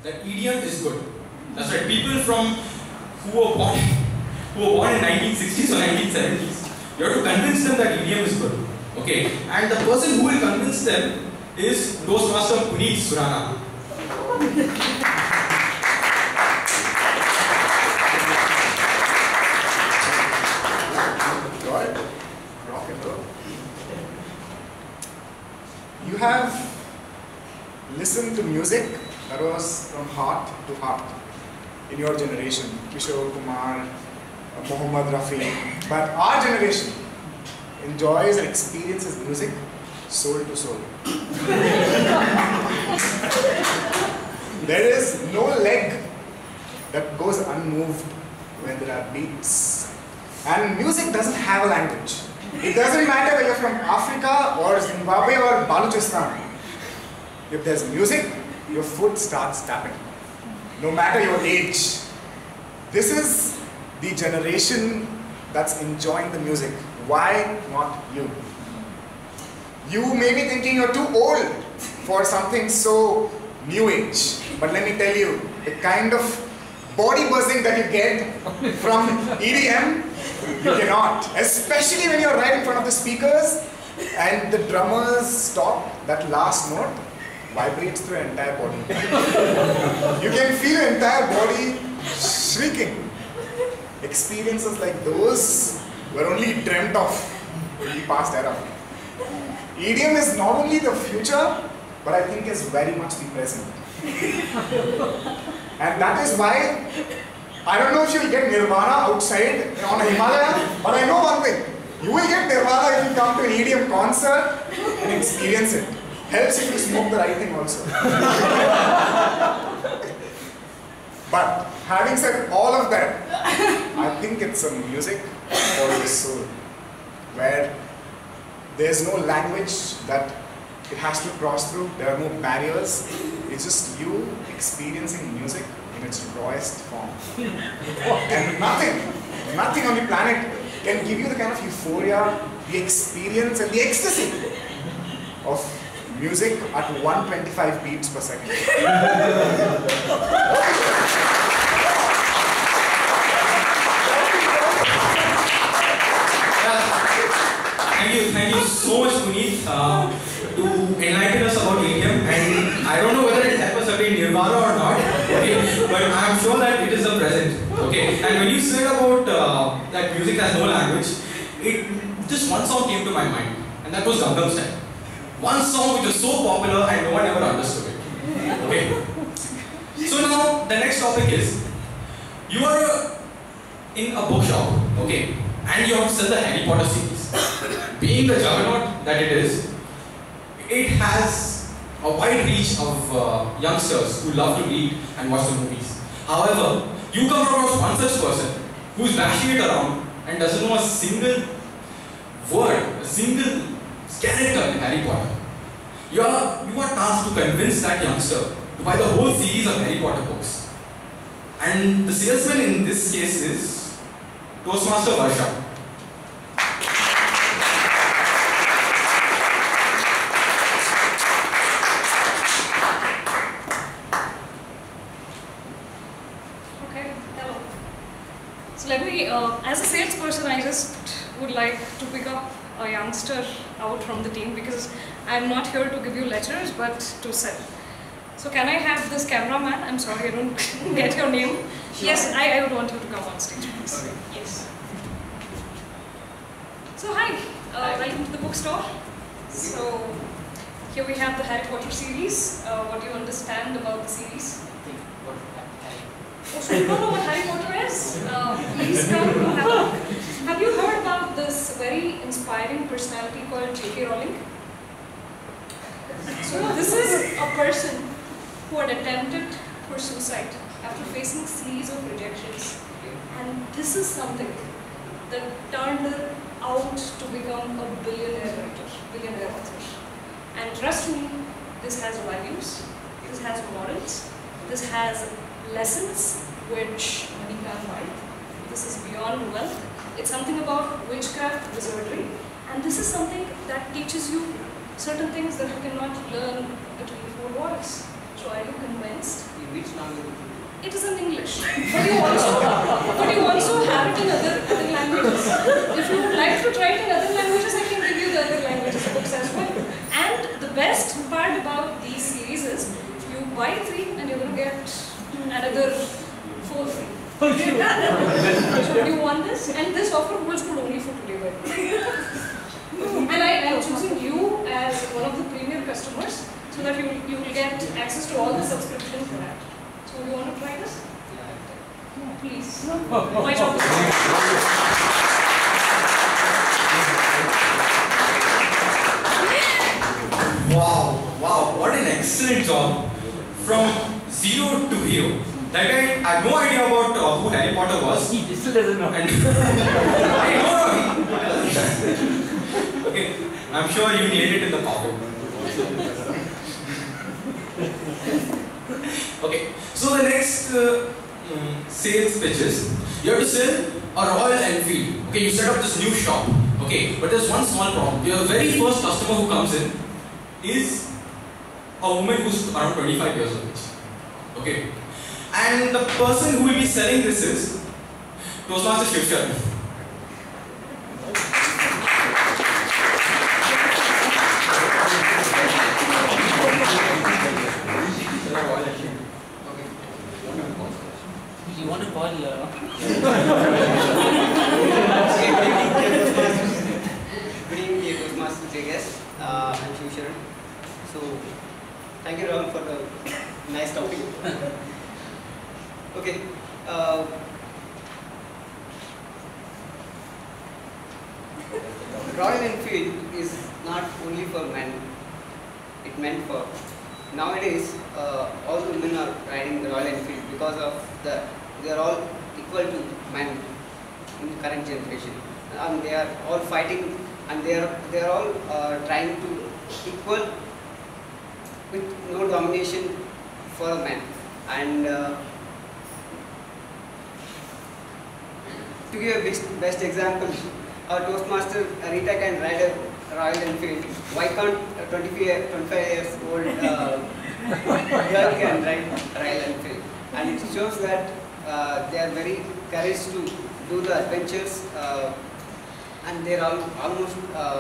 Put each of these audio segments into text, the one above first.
that EDM is good. That's right. People who were born in 1960s or 1970s, you have to convince them that EDM is good. Okay, and the person who will convince them is Toastmaster Puneet Surana. Rock and roll. You have listened to music that was from heart to heart in your generation, Kishore Kumar, Mohammed Rafi, but our generation enjoys and experiences music soul to soul. There is no leg that goes unmoved when there are beats. And music doesn't have a language. It doesn't matter whether you're from Africa or Zimbabwe or Balochistan. If there's music, your foot starts tapping. No matter your age. This is the generation that's enjoying the music. Why not you? You may be thinking you're too old for something so new age. But let me tell you, the kind of body buzzing that you get from EDM, you cannot. Especially when you're right in front of the speakers and the drummers stop, that last note vibrates through your entire body. You can feel your entire body shrieking. Experiences like those were only dreamt of in the past era. EDM is not only the future, but I think is very much the present. And that is why, I don't know if you'll get Nirvana outside on a Himalaya, but I know one thing. You will get Nirvana if you come to an EDM concert and experience it. Helps if you smoke the right thing also. But having said all of that, I think it's a music for the soul, where there's no language that it has to cross through, there are no barriers, it's just you experiencing music in its rawest form. And nothing on the planet can give you the kind of euphoria, the experience and the ecstasy of music at 125 beats per second. Thank you so much, Puneet, to enlighten us about EDM. And I don't know whether it helps us attain Nirvana or not, okay, but I'm sure that it is a present. Okay, and when you said about that music has no language, just one song came to my mind, and that was Gangnam Style. One song which was so popular and no one ever understood it. Okay. So now the next topic is, you are in a bookshop, okay, and you have to sell the Harry Potter series. Being the juggernaut that it is, it has a wide reach of youngsters who love to read and watch the movies. However, you come across one such person who is bashing it around and doesn't know a single word, a single character in Harry Potter. You are tasked to convince that youngster to buy the whole series of Harry Potter books. And the salesman in this case is Toastmaster Varsha. So let me, as a salesperson, I just would like to pick up a youngster out from the team, because I'm not here to give you lectures but to sell. So can I have this cameraman? I'm sorry, I don't get your name. Sure. Yes, I would want you to come on stage, please. Okay. Yes. So hi, welcome to the bookstore. So here we have the Harry Potter series. What do you understand about the series? Oh, so you don't know what Harry Potter is? Please come have a look. Have you heard about this very inspiring personality called J.K. Rowling? So this is a person who had attempted for suicide after facing series of rejections. And this is something that turned her out to become a billionaire author. And trust me, this has values, this has morals, this has lessons which money can't buy. This is beyond wealth. It's something about witchcraft, wizardry, and this is something that teaches you certain things that you cannot learn between four walls. So are you convinced? In which It is in English, but you also have it in other languages. If you would like to try it in other languages, I can give you the other languages books as well. And the best part about these series is you buy 3 and you will get another 4 free. So do you want this? And this offer holds good only for today, by the way. And I am choosing you as one of the premier customers so that you will get access to all the subscriptions for that. So do you want to try this? Please. My job is Wow, what an excellent job. From zero to hero. That guy had no idea about who Harry Potter was. He still doesn't know. And I know. Okay, I'm sure you nailed it in the pocket. Okay, so the next sales pitch is, you have to sell a Royal Enfield. Okay, you set up this new shop. Okay, but there's one small problem. Your very first customer who comes in is a woman who's around 25 years of age. Okay, and the person who will be selling this is Toastmaster Shiv Sharan. You want to call Good evening, dear Toastmasters, dear guests. I'm Shiv Sharan. So, thank you, Rahul, for the nice topic. Okay. Royal Enfield is not only for men. It meant for nowadays. All the women are riding the Royal Enfield because of they are all equal to men in the current generation. They are all fighting, and they are all trying to equal with no domination for a man. And to give a best example, our Toastmaster Rita can ride a Royal Enfield. Why can't a 25 years old girl can ride Royal Enfield? And it shows that they are very courage to do the adventures, and they are almost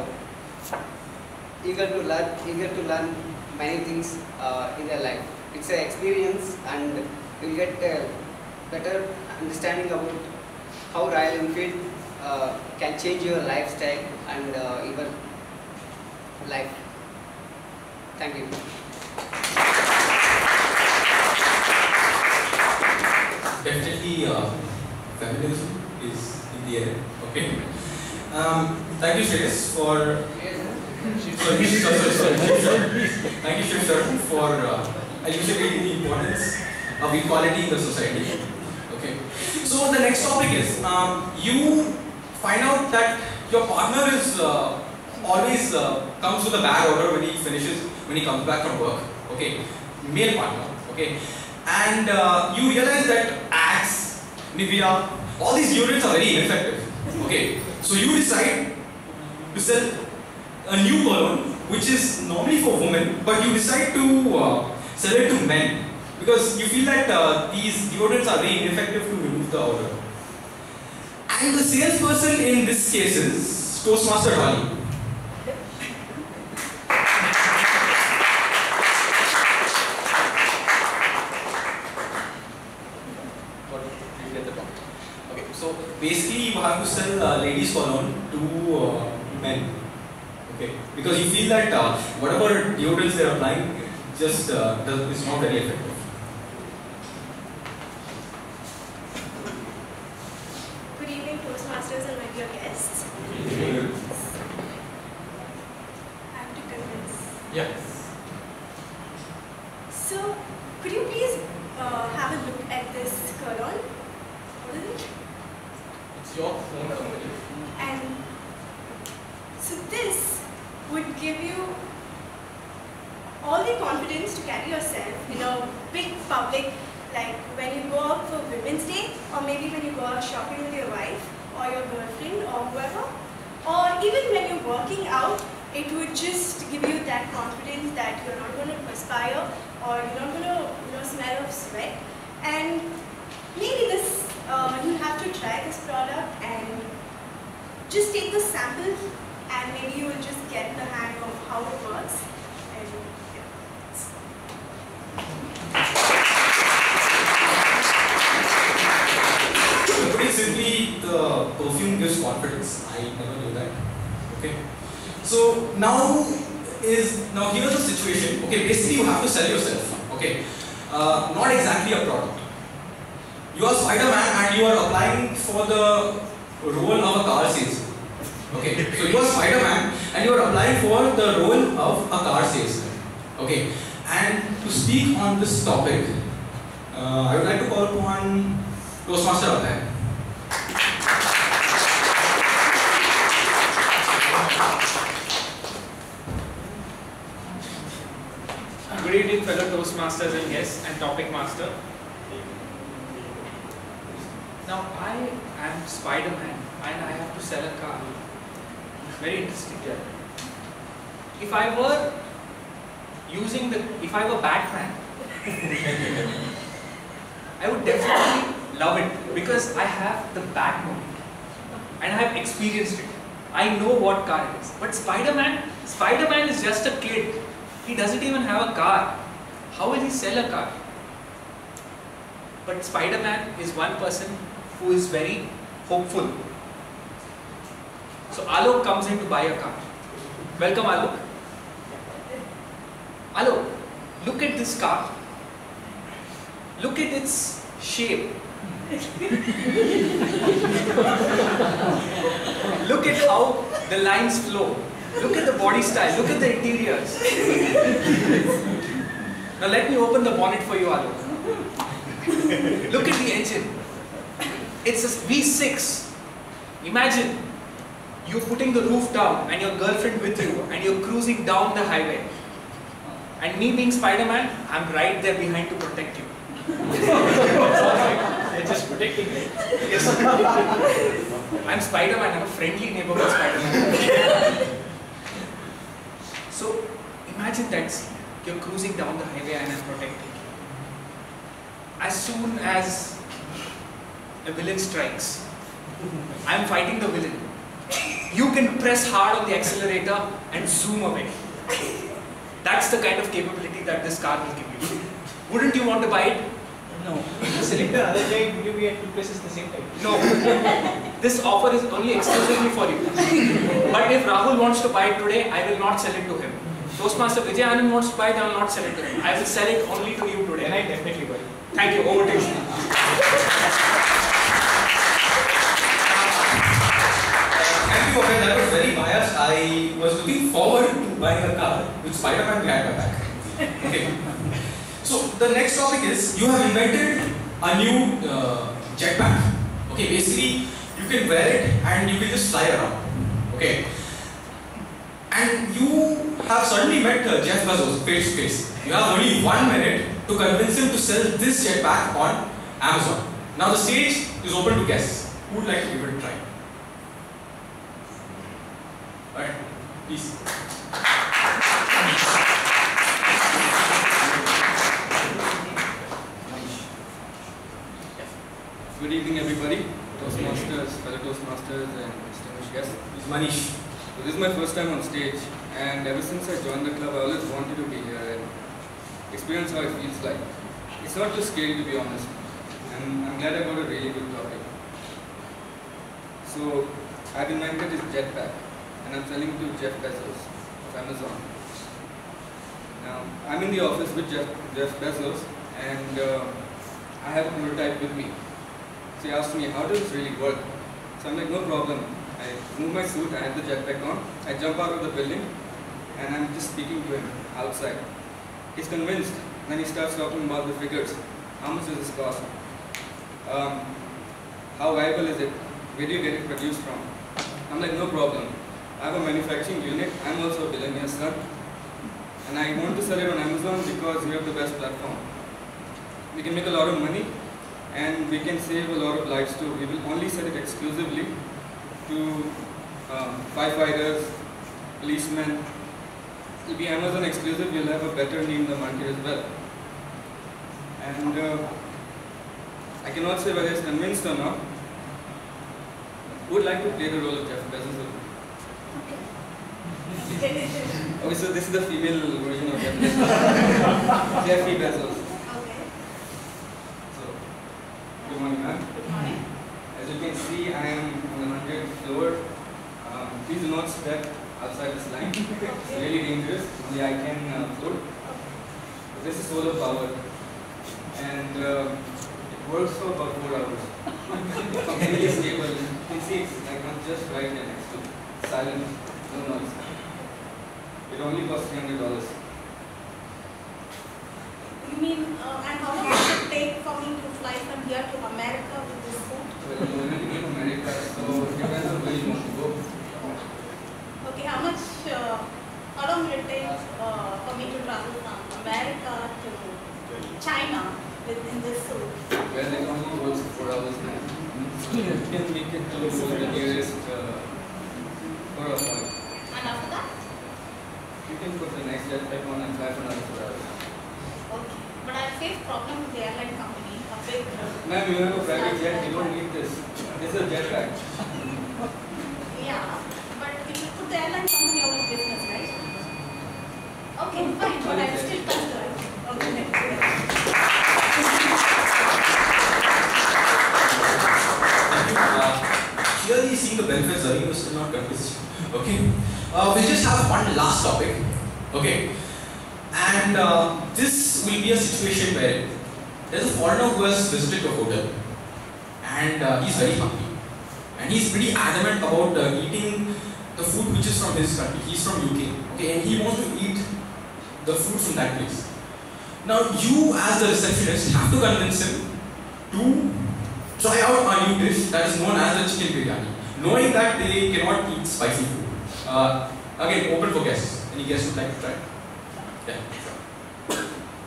eager to learn many things in their life. It's an experience, and you'll get a better understanding about how Royal Enfield can change your lifestyle and even life. Thank you. Definitely, feminism is in the air. Okay. Thank you, Shreyas, for. Thank you, Shiv Sharan, for elucidating the importance of equality in the society. Okay. So the next topic is, you find out that your partner is always comes with a bad odor when he comes back from work. Okay. Male partner. Okay. And you realize that Axe, Nivea, all these units are very ineffective. Okay. So you decide to sell a new cologne, which is normally for women, but you decide to sell it to men because you feel that these deodorants are very ineffective to remove the odor. And the salesperson in this case is Toastmaster Dolly. Okay, so basically you have to sell ladies cologne to men. Okay, because you feel that whatever deodorants they are applying just is not very effective. Good evening, Toastmasters and my dear guests. I have to convince. Yes. So, could you please have a look at this cologne? What is it? It's your phone company. And so this would give you all the confidence to carry yourself in a big public, like when you go out for Women's Day, or maybe when you go out shopping with your wife or your girlfriend or whoever, or even when you're working out, it would just give you that confidence that you're not going to perspire or you're not going to smell of sweat. just take the sample and maybe you will just get the hang of how it works. And yeah. Pretty simply, the perfume gives confidence. I never knew that. Okay. So now here's the situation. Okay, basically you have to sell yourself. Okay. Not exactly a product. You are Spider-Man and you are applying for the role of a car salesman. Okay. So you are Spider-Man and you are applying for the role of a car salesman. Okay. And to speak on this topic, I would like to call upon Toastmaster Abhay. Good evening, fellow Toastmasters and guests and topic master. Now, I am Spider-Man and I have to sell a car. Very interesting. If I were Batman, I would definitely love it because I have the Batmobile and I have experienced it. I know what car it is. But Spider-Man is just a kid. He doesn't even have a car. How will he sell a car? But Spider-Man is one person who is very hopeful. So Alok comes in to buy a car. Welcome, Alok. Alok, look at this car. Look at its shape. Look at how the lines flow. Look at the body style. Look at the interiors. Now let me open the bonnet for you, Alok. Look at the engine. It's a V6. Imagine you putting the roof down and your girlfriend with you and you're cruising down the highway. And me being Spider-Man, I'm right there behind to protect you. They're just protecting me. Yes. I'm Spider-Man. I'm a friendly neighborhood Spider-Man. So imagine that scene. You're cruising down the highway and I'm protecting you. As soon as a villain strikes, I'm fighting the villain. You can press hard on the accelerator and zoom away. That's the kind of capability that this car will give you. Wouldn't you want to buy it? No. Select the other day, will you be at two places at the same time? No. This offer is only exclusively for you. But if Rahul wants to buy it today, I will not sell it to him. Toastmaster Vijay Anand wants to buy it, I will not sell it to him. I will sell it only to you today. Then I definitely buy it. Thank you. Over to you. Thank you, Abhay. That was very biased. I was looking forward to buying a car with Spider-Man behind my back. Okay. So the next topic is you have invented a new jetpack. Okay, basically you can wear it and you can just fly around. Okay. And you have suddenly met Jeff Bezos face to face. You have only 1 minute to convince him to sell this jetpack on Amazon. Now the stage is open to guests. Who would like to give it a try? Alright, please. Good evening, everybody. Toastmasters, fellow Toastmasters, and distinguished guests. This is Manish. So this is my first time on stage, and ever since I joined the club, I always wanted to be here and experience how it feels like. It's not too scary, to be honest, and I'm glad I got a really good topic. So I've invented this jetpack, and I'm selling it to Jeff Bezos of Amazon. Now I'm in the office with Jeff Bezos, and I have a prototype with me. So he asked me, how does this really work? So I'm like, no problem. I move my suit, I have the jetpack on, I jump out of the building, and I'm just speaking to him outside. He's convinced, then he starts talking about the figures. How much does this cost? How viable is it? Where do you get it produced from? I'm like, no problem. I have a manufacturing unit, I'm also a billionaire's son, and I want to sell it on Amazon because we have the best platform. We can make a lot of money, and we can save a lot of lives too. We will only sell it exclusively to firefighters, policemen. It will be Amazon exclusive, we'll have a better name in the market as well. And I cannot say whether it's convinced or not. Who would like to play the role of Jeff Bezos? Okay, so this is the female version of Jeff Bezos. Jeffrey Bezos. Okay. So, good morning, ma'am. Good morning. As you can see, I am on the 100th floor. Please do not step outside this line. It's really dangerous. Only I can float. This is solar powered, and it works for about 4 hours. Completely stable. You can see it's like I'm just right here next to it. Silent, no noise. It only costs $300. You mean, and how long does it take for me to fly from here to America with this boat? Well, you only live in America, so it depends on where you want to go. Okay, how long will it take for me to travel from America to China within this suit? Well, it only works for 4 hours now. You can make it to the nearest Borough point. And after that? You can put the next jetpack on and fly for another 4 hours. Okay. But I faced problem with the airline company, a big Ma'am, you have a private jet, you don't need this. This is a jetpack. Yeah, but if you put the airline company out of business, right? Okay, fine, but I still consider it. Clearly seeing the benefits, Zarin was still not convinced. Okay. We just have one last topic. Okay. And this will be a situation where there's a foreigner who has visited a hotel and he's very hungry. And he's pretty adamant about eating the food which is from his country. He's from UK. Okay, and he wants to eat the food from that place. Now you as the receptionist have to convince him to try out a new dish that is known as the chicken biryani, knowing that they cannot eat spicy food. Again, open for guests. Any guests would like to try? Yeah, sure.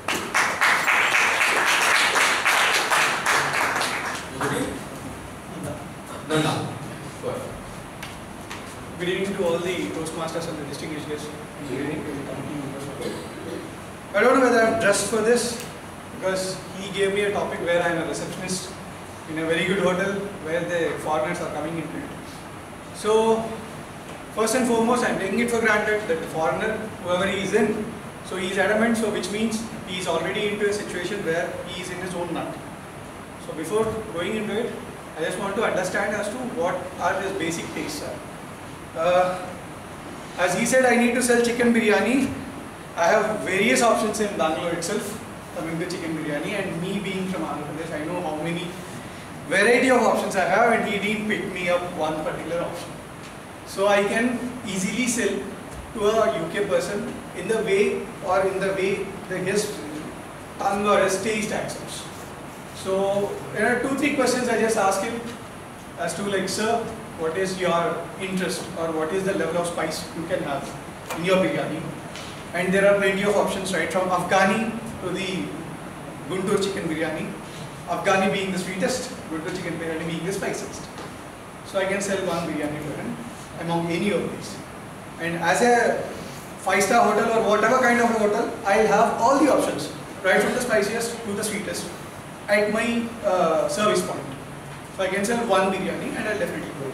You ready? Nanda. Go ahead. Good evening to all the Toastmasters and the distinguished guests. Good evening to the company members. I don't know whether I'm dressed for this because he gave me a topic where I'm a receptionist in a very good hotel where the foreigners are coming into it. So, first and foremost, I'm taking it for granted that the foreigner, whoever he is in, so he is adamant, so which means he is already into a situation where he is in his own nut. So before going into it, I just want to understand as to what are his basic tastes are. As he said, I need to sell chicken biryani. I have various options in Bangalore itself coming to chicken biryani, and me being from Andhra Pradesh, I know how many variety of options I have, and he didn't pick me up one particular option. So I can easily sell to a UK person in the way that his tongue or his taste accepts. So there are 2-3 questions I just ask him as to like, sir, what is your interest or what is the level of spice you can have in your biryani? And there are plenty of options, right, from Afghani to the Guntur chicken biryani. Afghani being the sweetest, Guntur chicken biryani being the spiciest. So I can sell one biryani to him among any of these. And as a 5-star hotel or whatever kind of a hotel, I'll have all the options, right from the spiciest to the sweetest, at my service point. So I can sell one biryani and I'll definitely go it.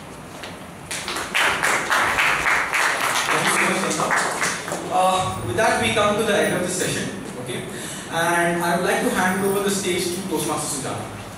Thank you so much, Nanda. With that, we come to the end of the session. Okay, and I would like to hand over the stage to Toastmaster Sujana.